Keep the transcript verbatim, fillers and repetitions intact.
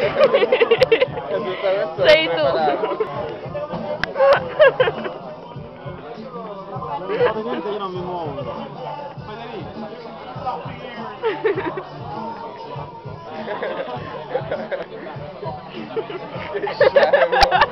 Sei tu. Ovviamente io non mi muovo. Che scemo.